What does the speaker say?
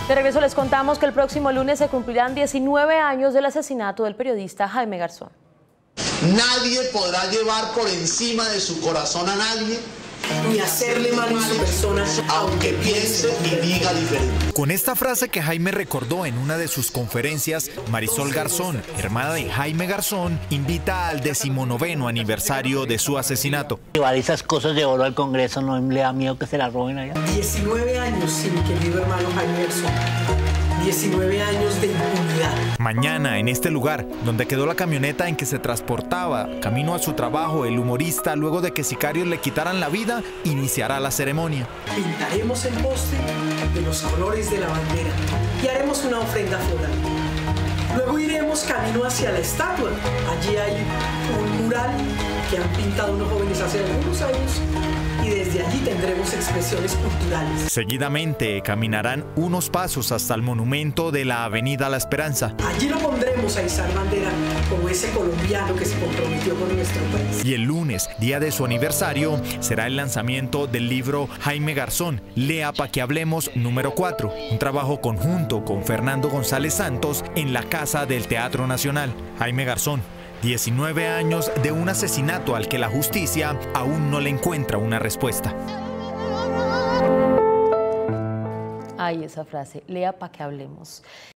De regreso les contamos que el próximo lunes se cumplirán 19 años del asesinato del periodista Jaime Garzón. Nadie podrá llevar por encima de su corazón a nadie, ni hacerle mal a su persona, aunque piense y diga diferente. Con esta frase que Jaime recordó en una de sus conferencias, Marisol Garzón, hermana de Jaime Garzón, invita al 19º aniversario de su asesinato. Llevar esas cosas de oro al Congreso no le da miedo que se las roben allá. 19 años sin mi querido hermano Jaime Garzón. 19 años de impunidad. Mañana, en este lugar, donde quedó la camioneta en que se transportaba camino a su trabajo, el humorista, luego de que sicarios le quitaran la vida, iniciará la ceremonia. Pintaremos el poste de los colores de la bandera y haremos una ofrenda floral. Luego iremos camino hacia la estatua. Allí hay un mural que han pintado unos jóvenes hace algunos años y desde allí tendremos expresiones culturales. Seguidamente caminarán unos pasos hasta el monumento de la Avenida La Esperanza. Allí lo pondremos a izar bandera como ese colombiano que se comprometió con nuestro país. Y el lunes, día de su aniversario, será el lanzamiento del libro Jaime Garzón, Lea pa' que hablemos número 4, un trabajo conjunto con Fernando González Santos en la Casa del Teatro Nacional. Jaime Garzón, 19 años de un asesinato al que la justicia aún no le encuentra una respuesta. Ay, esa frase, lea pa' que hablemos.